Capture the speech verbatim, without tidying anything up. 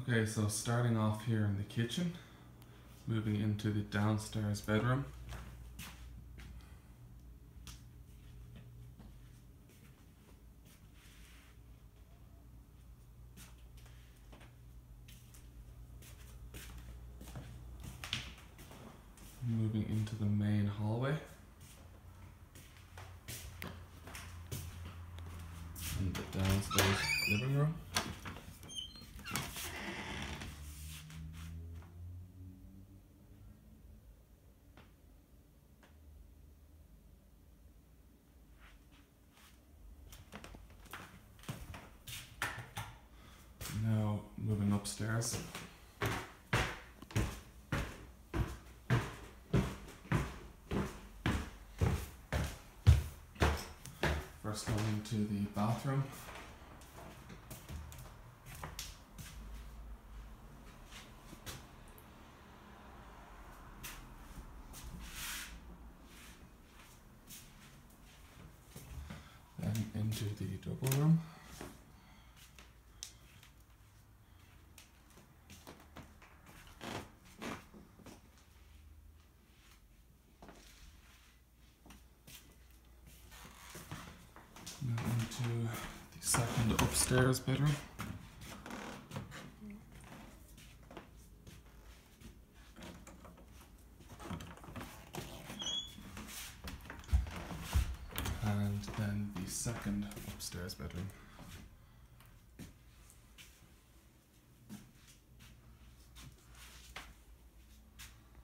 Okay, so starting off here in the kitchen, moving into the downstairs bedroom. Moving into the main hallway. And the downstairs living room. Now moving upstairs. First going into the bathroom. Then into the double room. Now into the second upstairs bedroom. And then the second upstairs bedroom.